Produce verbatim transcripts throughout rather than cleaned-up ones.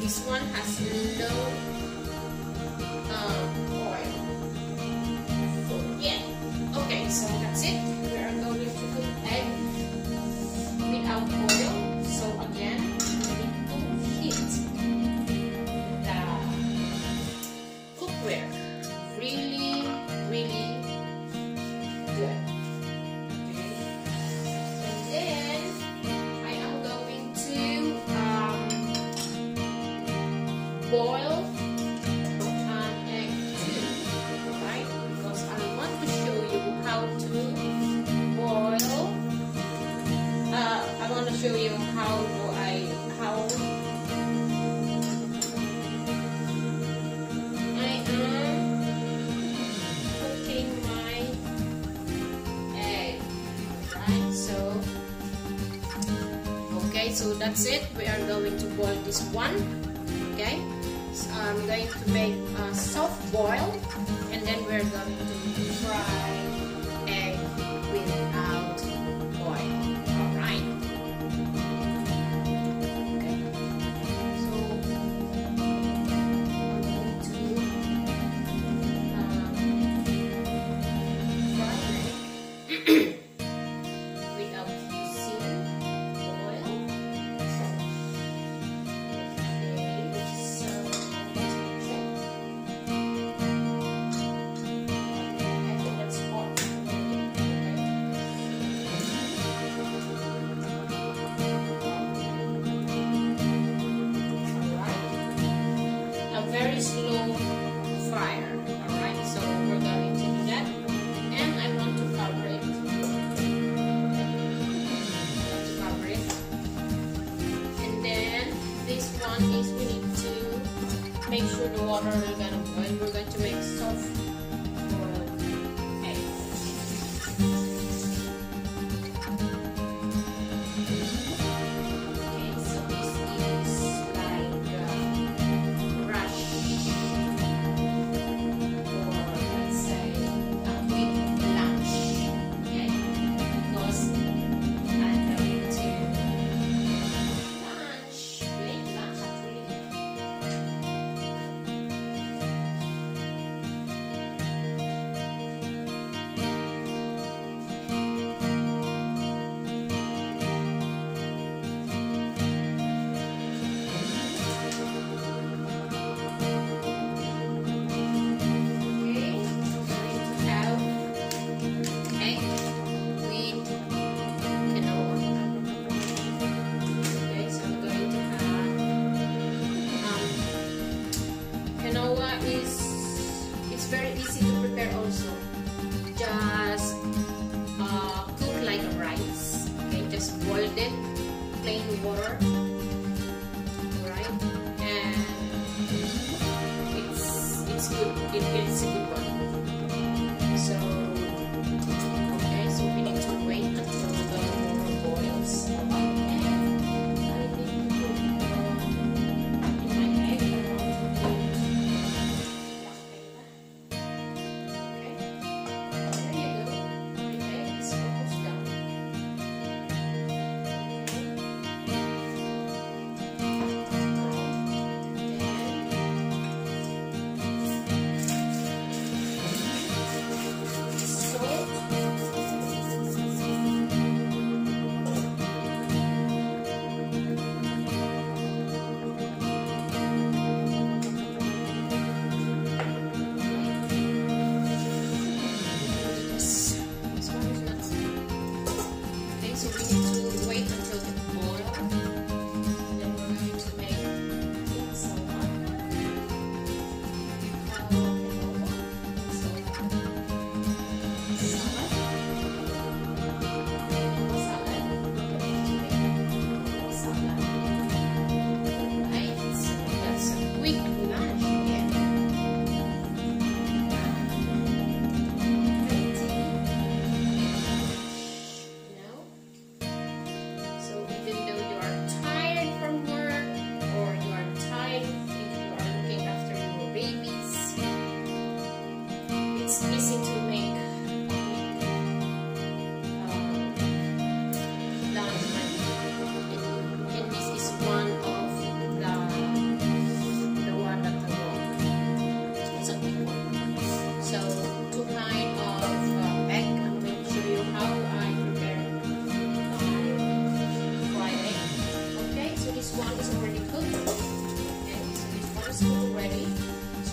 this one has no um, oil. So yeah. Okay, so that's it. We are going to cook egg without oil. So again, we need to heat the cookware really, really good. Okay. And then I am going to um, boil an egg too, right? Because I want to show you how to boil. Uh, I want to show you how do I how I am cooking my egg, right? So okay, so that's it. We are going to boil this one. Okay, so I'm going to make a soft boil, and then we're going to fry egg without oil. All right. Okay. So I'm going to um, fry egg without using oil. Very slow fire. Alright, so we're going to do that, and I want to cover it. To cover it. And then this one is we need to make sure the water will gonna boil. We're going to make soft boiled eggs. Okay, so this is like uh, rush or let's say a quick lunch, okay? Because I'm going to lunch, late lunch actually.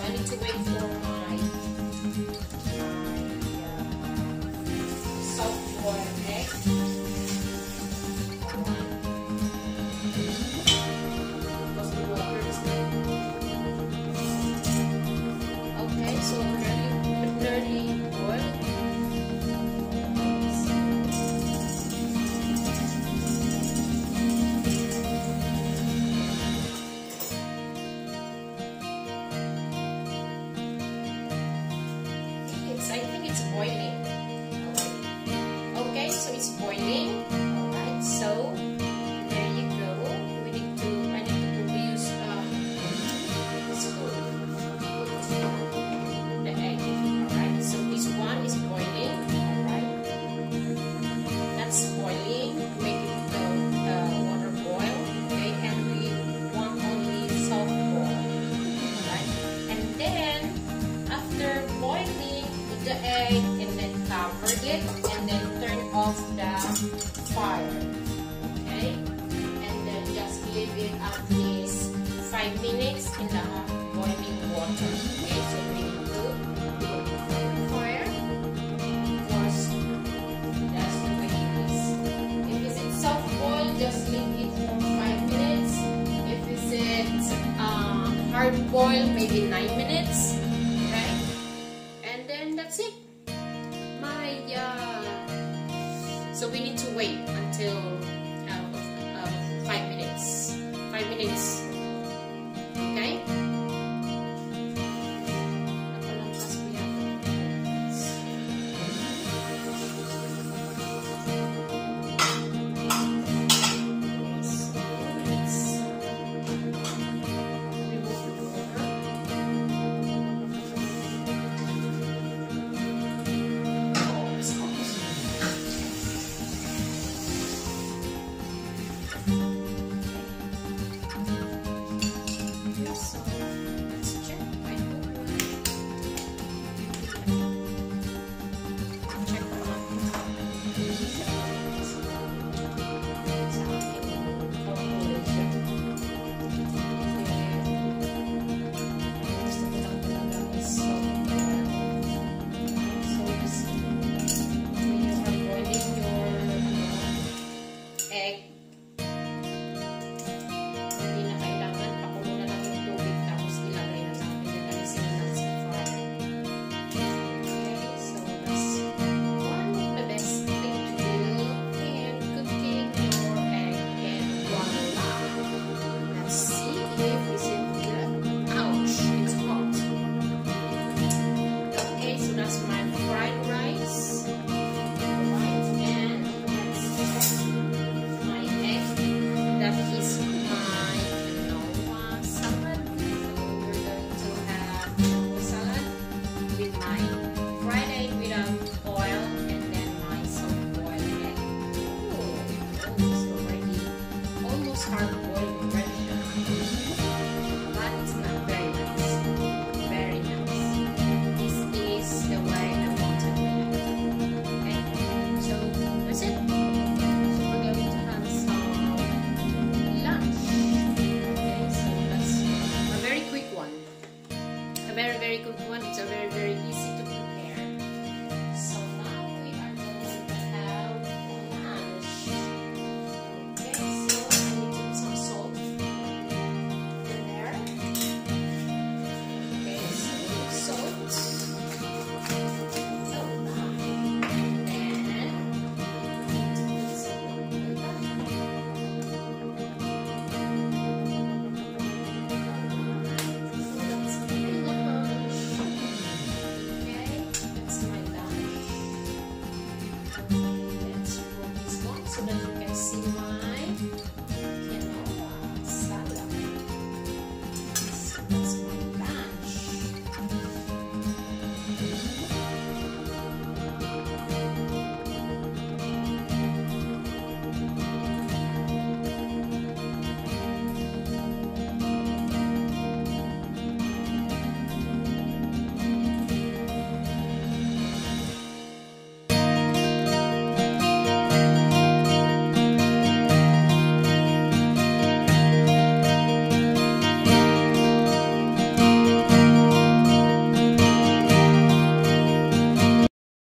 So I need to wait for my, my uh, soft boiled egg. Because the water is there. Okay, so nearly, nearly boiled. I think it's boiling. Alright. Okay, so it's boiling. Alright, so there you go. We need to I need to use um this food. The egg. Alright, so this one is boiling. Alright. That's boiling. Make it the uh, water boil. Okay, and we want only soft boil. Alright. And then after boiling the egg and then cover it and then turn off the fire. Okay, and then just leave it at least five minutes in the boiling water. Okay, so we need to put the fire because that's the way it is. If it's soft boil, just leave it for five minutes. If it's uh, hard boil, maybe nine minutes. That's it. My uh, so we need to wait until uh, uh, five minutes. Five minutes